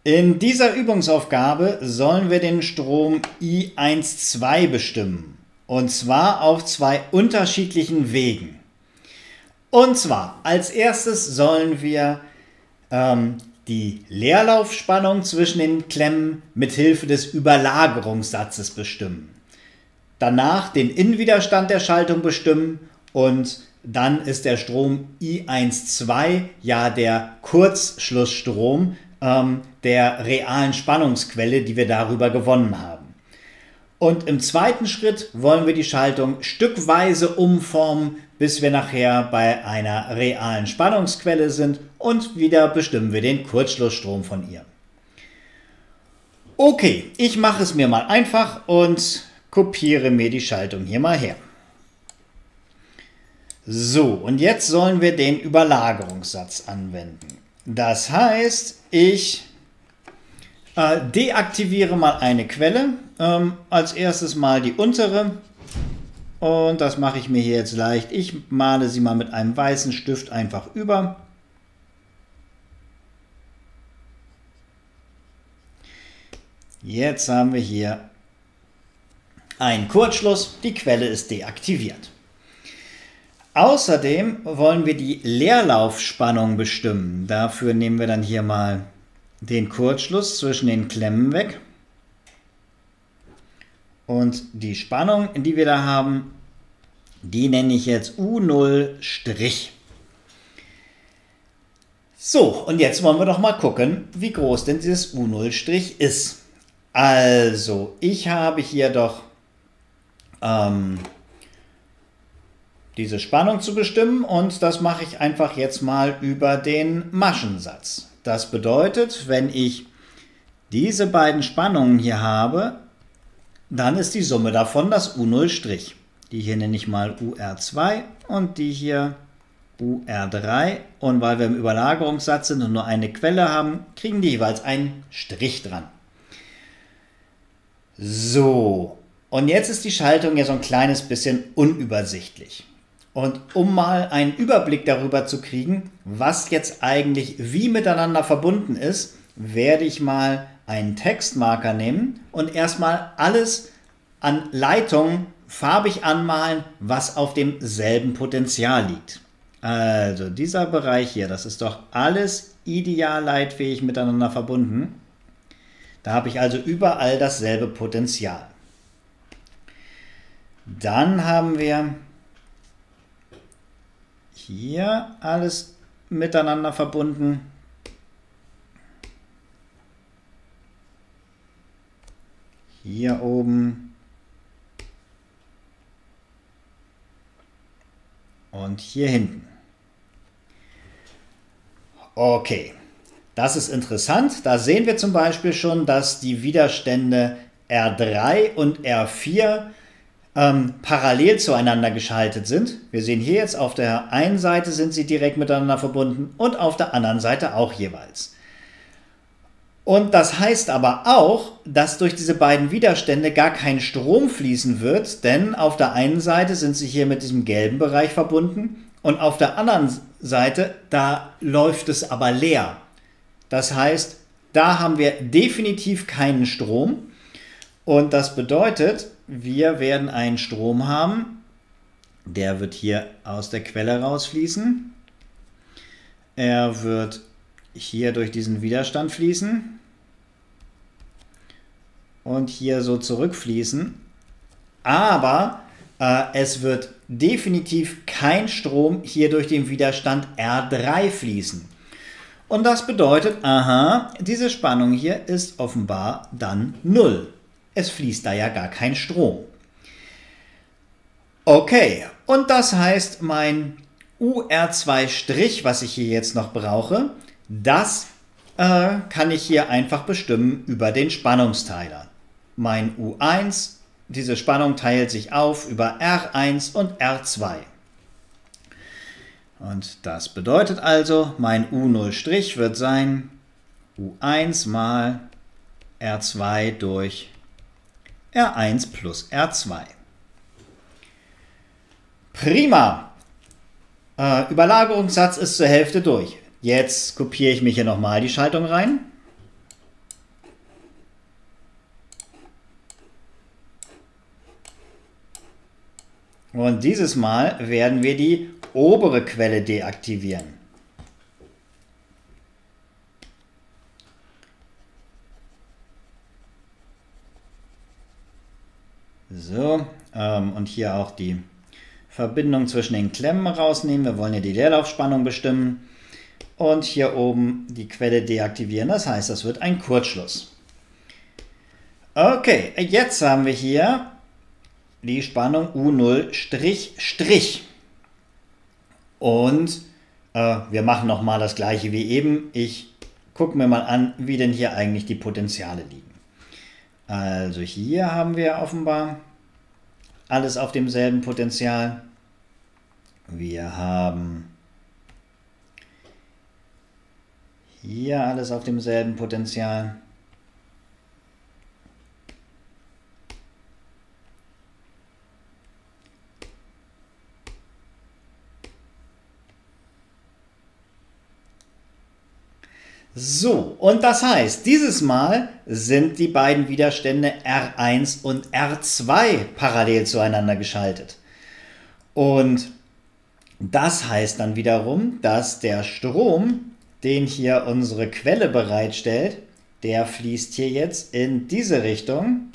In dieser Übungsaufgabe sollen wir den Strom I12 bestimmen. Und zwar auf zwei unterschiedlichen Wegen. Und zwar als erstes sollen wir die Leerlaufspannung zwischen den Klemmen mit Hilfe des Überlagerungssatzes bestimmen. Danach den Innenwiderstand der Schaltung bestimmen und dann ist der Strom I12 ja der Kurzschlussstrom der realen Spannungsquelle, die wir darüber gewonnen haben. Und im zweiten Schritt wollen wir die Schaltung stückweise umformen, bis wir nachher bei einer realen Spannungsquelle sind und wieder bestimmen wir den Kurzschlussstrom von ihr. Okay, ich mache es mir mal einfach und kopiere mir die Schaltung hier mal her. So, und jetzt sollen wir den Überlagerungssatz anwenden. Das heißt, ich deaktiviere mal eine Quelle, als erstes mal die untere und das mache ich mir hier jetzt leicht. Ich male sie mal mit einem weißen Stift einfach über. Jetzt haben wir hier einen Kurzschluss, die Quelle ist deaktiviert. Außerdem wollen wir die Leerlaufspannung bestimmen. Dafür nehmen wir dann hier mal den Kurzschluss zwischen den Klemmen weg. Und die Spannung, die wir da haben, die nenne ich jetzt U0'. So, und jetzt wollen wir doch mal gucken, wie groß denn dieses U0' ist. Also, ich habe hier doch diese Spannung zu bestimmen und das mache ich einfach jetzt mal über den Maschensatz. Das bedeutet, wenn ich diese beiden Spannungen hier habe, dann ist die Summe davon das U0'. Die hier nenne ich mal UR2 und die hier UR3. Und weil wir im Überlagerungssatz sind und nur eine Quelle haben, kriegen die jeweils einen Strich dran. So, und jetzt ist die Schaltung ja so ein kleines bisschen unübersichtlich. Und um mal einen Überblick darüber zu kriegen, was jetzt eigentlich wie miteinander verbunden ist, werde ich mal einen Textmarker nehmen und erstmal alles an Leitungen farbig anmalen, was auf demselben Potential liegt. Also dieser Bereich hier, das ist doch alles ideal leitfähig miteinander verbunden. Da habe ich also überall dasselbe Potential. Dann haben wir hier alles miteinander verbunden. Hier oben. Und hier hinten. Okay, das ist interessant. Da sehen wir zum Beispiel schon, dass die Widerstände R3 und R4 parallel zueinander geschaltet sind. Wir sehen hier jetzt auf der einen Seite sind sie direkt miteinander verbunden und auf der anderen Seite auch jeweils. Und das heißt aber auch, dass durch diese beiden Widerstände gar kein Strom fließen wird, denn auf der einen Seite sind sie hier mit diesem gelben Bereich verbunden und auf der anderen Seite, da läuft es aber leer. Das heißt, da haben wir definitiv keinen Strom und das bedeutet, wir werden einen Strom haben, der wird hier aus der Quelle rausfließen. Er wird hier durch diesen Widerstand fließen und hier so zurückfließen. Aber es wird definitiv kein Strom hier durch den Widerstand R3 fließen. Und das bedeutet, aha, diese Spannung hier ist offenbar dann 0. Es fließt da ja gar kein Strom. Okay, und das heißt, mein UR2', was ich hier jetzt noch brauche, das kann ich hier einfach bestimmen über den Spannungsteiler. Mein U1, diese Spannung teilt sich auf über R1 und R2. Und das bedeutet also, mein U0' wird sein U1 mal R2 durch R1 plus R2. Prima! Überlagerungssatz ist zur Hälfte durch. Jetzt kopiere ich mir hier nochmal die Schaltung rein. Und dieses Mal werden wir die obere Quelle deaktivieren. So, und hier auch die Verbindung zwischen den Klemmen rausnehmen. Wir wollen ja die Leerlaufspannung bestimmen. Und hier oben die Quelle deaktivieren. Das heißt, das wird ein Kurzschluss. Okay, jetzt haben wir hier die Spannung U0''. Und wir machen nochmal das gleiche wie eben. Ich gucke mir mal an, wie denn hier eigentlich die Potenziale liegen. Also hier haben wir offenbar alles auf demselben Potential. Wir haben hier alles auf demselben Potential. So, und das heißt, dieses Mal sind die beiden Widerstände R1 und R2 parallel zueinander geschaltet. Und das heißt dann wiederum, dass der Strom, den hier unsere Quelle bereitstellt, der fließt hier jetzt in diese Richtung.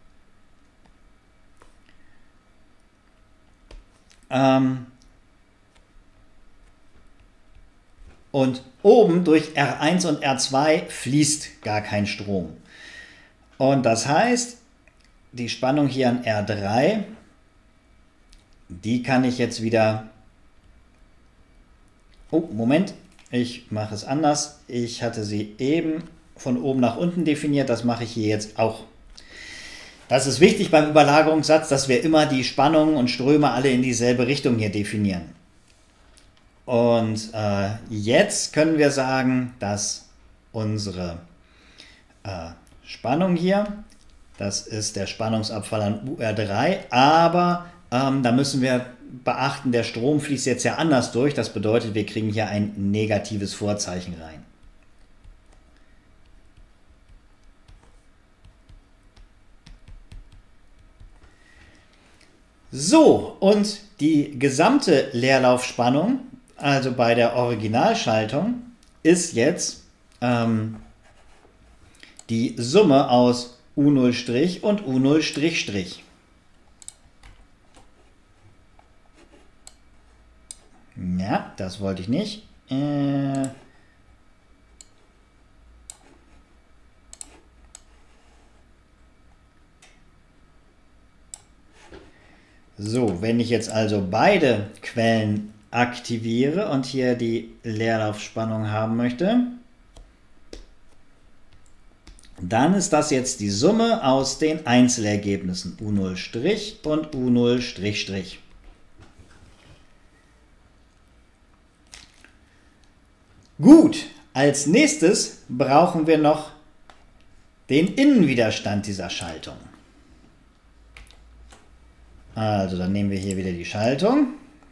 Und oben durch R1 und R2 fließt gar kein Strom. Und das heißt, die Spannung hier an R3, die kann ich jetzt wieder... Oh, Moment, ich mache es anders. Ich hatte sie eben von oben nach unten definiert, das mache ich hier jetzt auch. Das ist wichtig beim Überlagerungssatz, dass wir immer die Spannungen und Ströme alle in dieselbe Richtung hier definieren. Und jetzt können wir sagen, dass unsere Spannung hier, das ist der Spannungsabfall an UR3, aber da müssen wir beachten, der Strom fließt jetzt ja anders durch. Das bedeutet, wir kriegen hier ein negatives Vorzeichen rein. So, und die gesamte Leerlaufspannung, also bei der Originalschaltung, ist jetzt die Summe aus U0' und U0''. Ja, das wollte ich nicht. So, wenn ich jetzt also beide Quellen aktiviere und hier die Leerlaufspannung haben möchte, dann ist das jetzt die Summe aus den Einzelergebnissen U0' und U0''. Gut, als nächstes brauchen wir noch den Innenwiderstand dieser Schaltung. Also dann nehmen wir hier wieder die Schaltung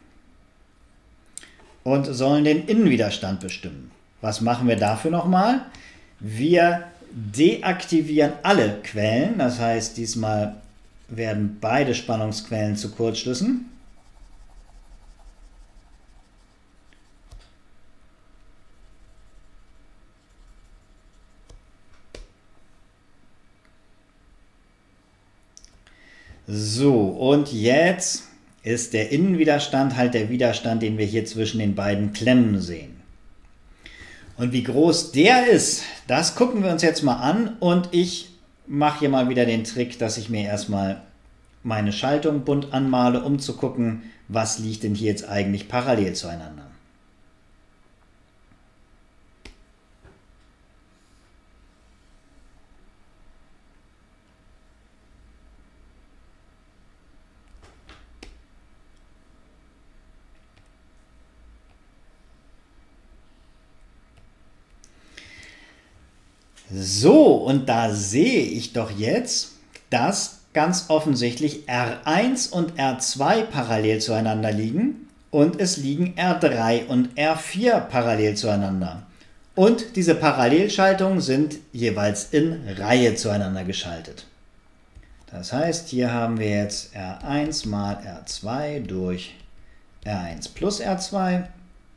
und sollen den Innenwiderstand bestimmen. Was machen wir dafür nochmal? Wir deaktivieren alle Quellen, das heißt, diesmal werden beide Spannungsquellen zu Kurzschlüssen. So, und jetzt ist der Innenwiderstand halt der Widerstand, den wir hier zwischen den beiden Klemmen sehen. Und wie groß der ist, das gucken wir uns jetzt mal an und ich mache hier mal wieder den Trick, dass ich mir erstmal meine Schaltung bunt anmale, um zu gucken, was liegt denn hier jetzt eigentlich parallel zueinander. So, und da sehe ich doch jetzt, dass ganz offensichtlich R1 und R2 parallel zueinander liegen und es liegen R3 und R4 parallel zueinander. Und diese Parallelschaltungen sind jeweils in Reihe zueinander geschaltet. Das heißt, hier haben wir jetzt R1 mal R2 durch R1 plus R2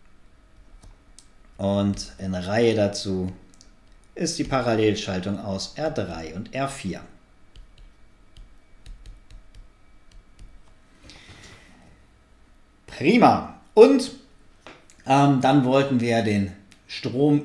und in Reihe dazu ist die Parallelschaltung aus R3 und R4. Prima. Und dann wollten wir den Strom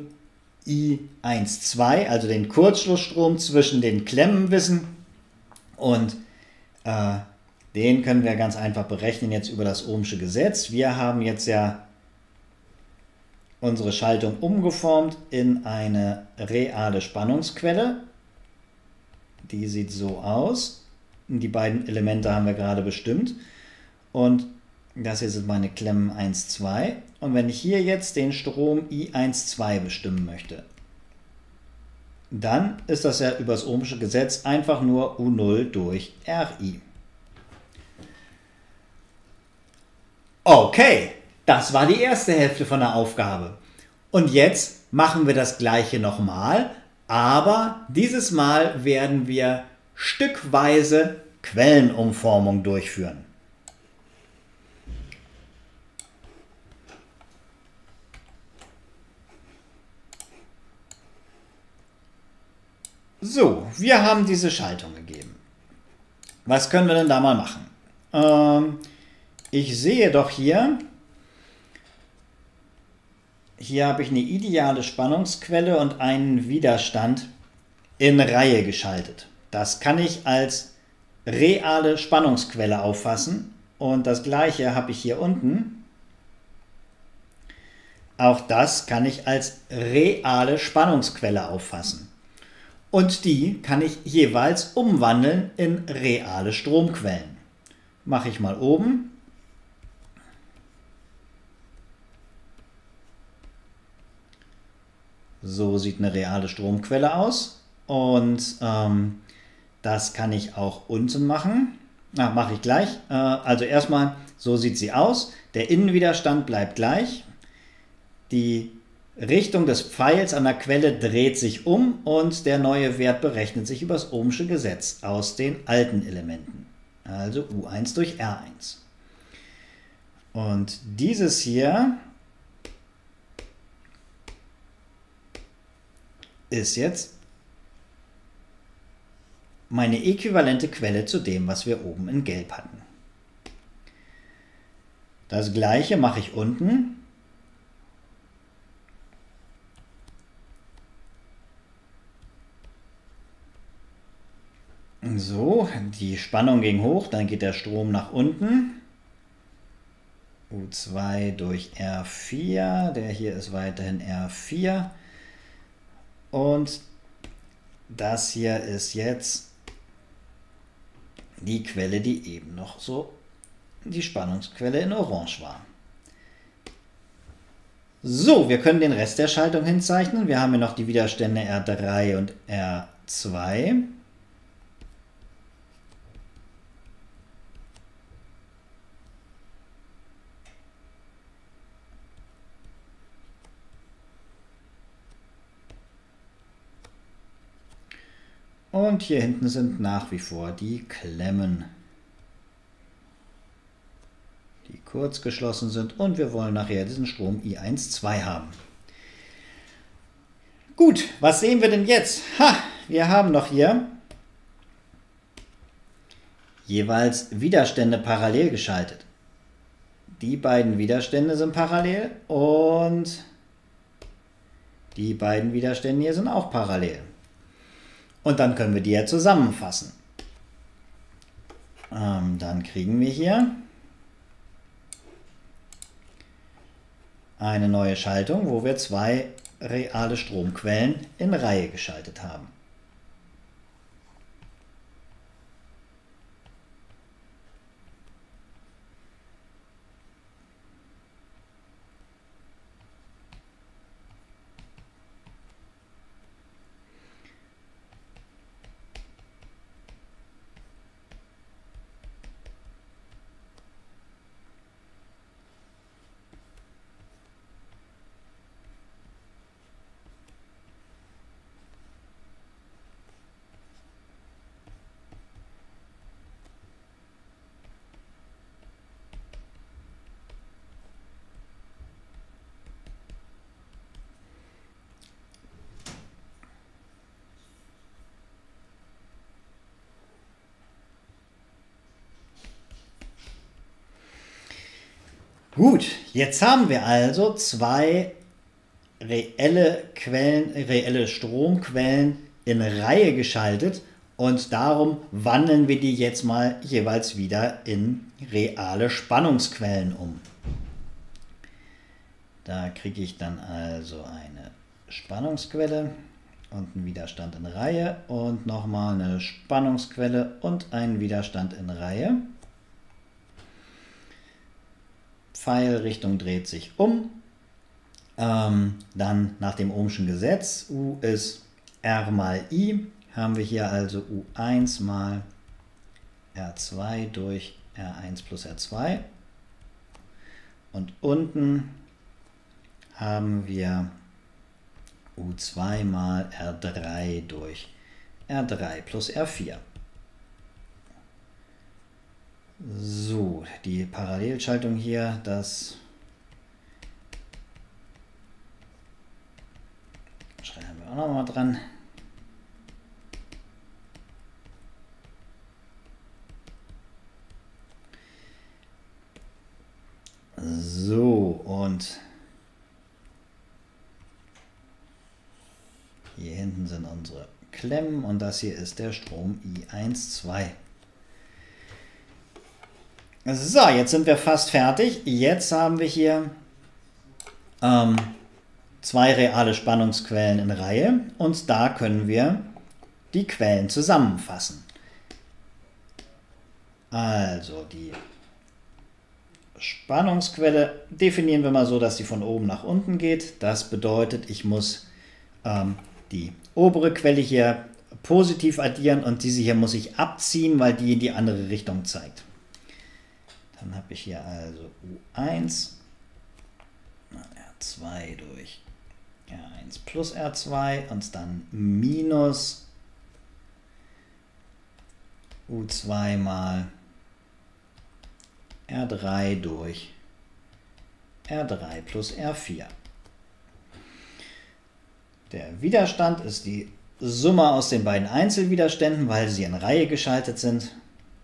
I12, also den Kurzschlussstrom zwischen den Klemmen wissen. Und den können wir ganz einfach berechnen jetzt über das Ohmsche Gesetz. Wir haben jetzt ja unsere Schaltung umgeformt in eine reale Spannungsquelle. Die sieht so aus. Die beiden Elemente haben wir gerade bestimmt. Und das hier sind meine Klemmen 1, 2. Und wenn ich hier jetzt den Strom I12 bestimmen möchte, dann ist das ja über das Ohmsche Gesetz einfach nur U0 durch RI. Okay, das war die erste Hälfte von der Aufgabe. Und jetzt machen wir das gleiche nochmal, aber dieses Mal werden wir stückweise Quellenumformung durchführen. So, wir haben diese Schaltung gegeben. Was können wir denn da mal machen? Ich sehe doch hier habe ich eine ideale Spannungsquelle und einen Widerstand in Reihe geschaltet. Das kann ich als reale Spannungsquelle auffassen. Und das gleiche habe ich hier unten. Auch das kann ich als reale Spannungsquelle auffassen. Und die kann ich jeweils umwandeln in reale Stromquellen. Mache ich mal oben. So sieht eine reale Stromquelle aus. Und das kann ich auch unten machen. Mache ich gleich. Also erstmal, so sieht sie aus. Der Innenwiderstand bleibt gleich. Die Richtung des Pfeils an der Quelle dreht sich um und der neue Wert berechnet sich über das Ohmsche Gesetz aus den alten Elementen. Also U1 durch R1. Und dieses hier ist jetzt meine äquivalente Quelle zu dem, was wir oben in Gelb hatten. Das gleiche mache ich unten. So, die Spannung ging hoch, dann geht der Strom nach unten. U2 durch R4, der hier ist weiterhin R4. Und das hier ist jetzt die Quelle, die eben noch so die Spannungsquelle in Orange war. So, wir können den Rest der Schaltung hinzeichnen. Wir haben hier noch die Widerstände R3 und R2. Und hier hinten sind nach wie vor die Klemmen, die kurz geschlossen sind. Und wir wollen nachher diesen Strom I12 haben. Gut, was sehen wir denn jetzt? Wir haben noch hier jeweils Widerstände parallel geschaltet. Die beiden Widerstände sind parallel und die beiden Widerstände hier sind auch parallel. Und dann können wir die ja zusammenfassen. Dann kriegen wir hier eine neue Schaltung, wo wir zwei reale Stromquellen in Reihe geschaltet haben. Gut, jetzt haben wir also zwei reelle Stromquellen in Reihe geschaltet und darum wandeln wir die jetzt mal jeweils wieder in reale Spannungsquellen um. Da kriege ich dann also eine Spannungsquelle und einen Widerstand in Reihe und nochmal eine Spannungsquelle und einen Widerstand in Reihe. Pfeilrichtung dreht sich um. Dann nach dem Ohmschen Gesetz, U ist R mal I, haben wir hier also U1 mal R2 durch R1 plus R2. Und unten haben wir U2 mal R3 durch R3 plus R4. So, die Parallelschaltung hier, das schreiben wir auch noch mal dran. So, und hier hinten sind unsere Klemmen und das hier ist der Strom I1,2. So, jetzt sind wir fast fertig. Jetzt haben wir hier zwei reale Spannungsquellen in Reihe und da können wir die Quellen zusammenfassen. Also die Spannungsquelle definieren wir mal so, dass sie von oben nach unten geht. Das bedeutet, ich muss die obere Quelle hier positiv addieren und diese hier muss ich abziehen, weil die in die andere Richtung zeigt. Dann habe ich hier also U1, R2 durch R1 plus R2 und dann minus U2 mal R3 durch R3 plus R4. Der Widerstand ist die Summe aus den beiden Einzelwiderständen, weil sie in Reihe geschaltet sind.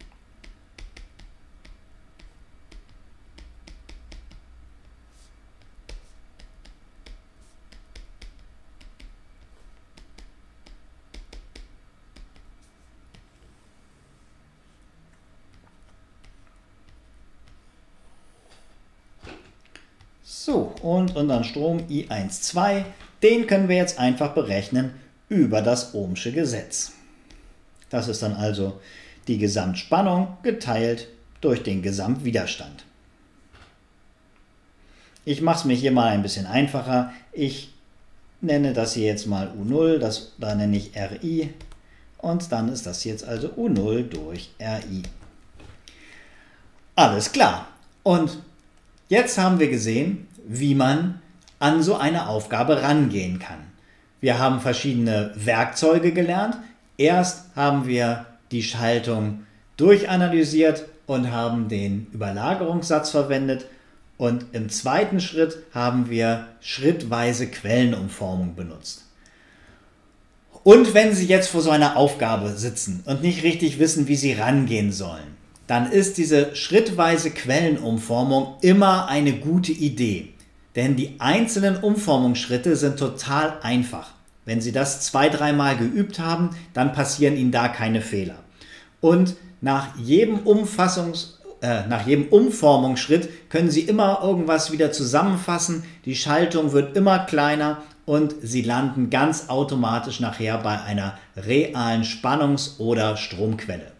So, und unseren Strom I1,2, den können wir jetzt einfach berechnen über das Ohmsche Gesetz. Das ist dann also die Gesamtspannung geteilt durch den Gesamtwiderstand. Ich mache es mir hier mal ein bisschen einfacher. Ich nenne das hier jetzt mal U0, da nenne ich RI und dann ist das jetzt also U0 durch RI. Alles klar. Und jetzt haben wir gesehen, wie man an so eine Aufgabe rangehen kann. Wir haben verschiedene Werkzeuge gelernt. Erst haben wir die Schaltung durchanalysiert und haben den Überlagerungssatz verwendet. Und im zweiten Schritt haben wir schrittweise Quellenumformung benutzt. Und wenn Sie jetzt vor so einer Aufgabe sitzen und nicht richtig wissen, wie Sie rangehen sollen, dann ist diese schrittweise Quellenumformung immer eine gute Idee. Denn die einzelnen Umformungsschritte sind total einfach. Wenn Sie das 2-3 Mal geübt haben, dann passieren Ihnen da keine Fehler. Und nach jedem Umformungsschritt können Sie immer irgendwas wieder zusammenfassen. Die Schaltung wird immer kleiner und Sie landen ganz automatisch nachher bei einer realen Spannungs- oder Stromquelle.